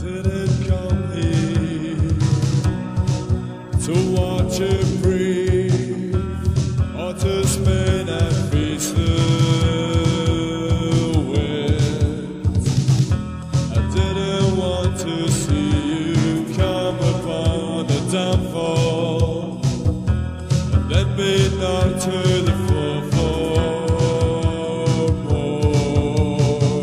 didn't come here to watch it breathe or to spin and face the wind. I didn't want to see you come upon the downfall and then be knocked to the floor for more.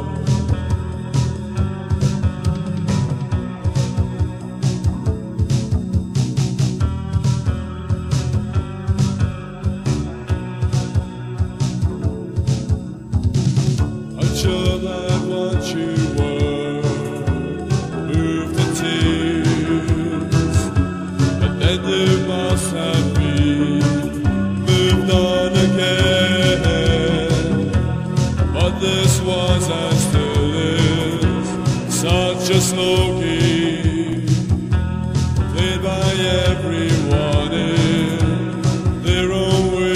Sure that what you were moved to tears, but then you must have been moved on again. But this was and still is such a slow game, played by everyone in their own way.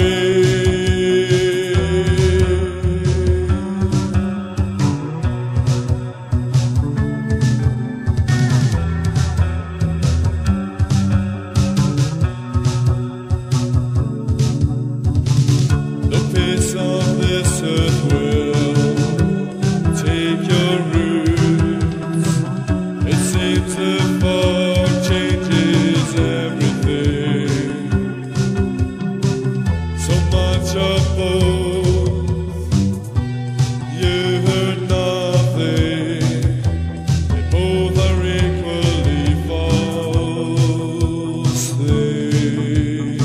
Of this earth will take your roots. It seems the fog changes everything. So much of both, you heard nothing. They both are equally false things.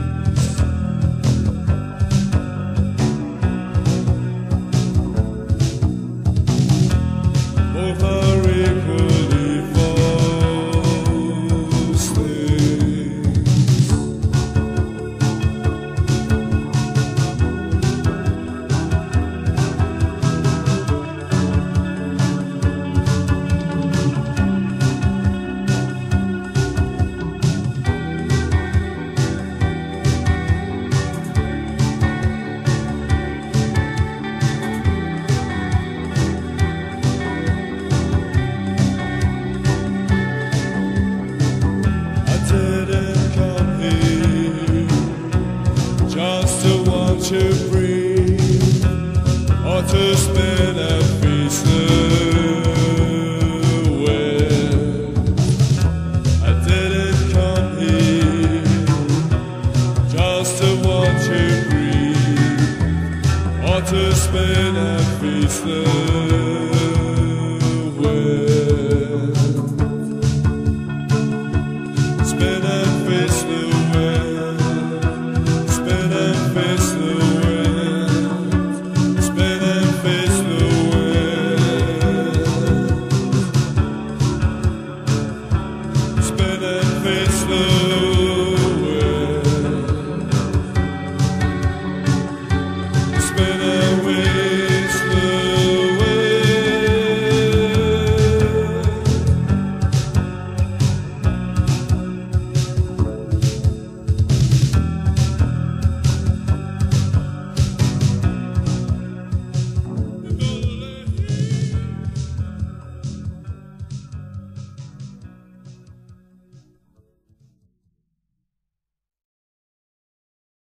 Both are equally false things. To breathe or to spin and face the wind. I didn't come here just to watch you breathe or to spin and face the wind. Spin and face the wind. Spin and face the wind. Spin away.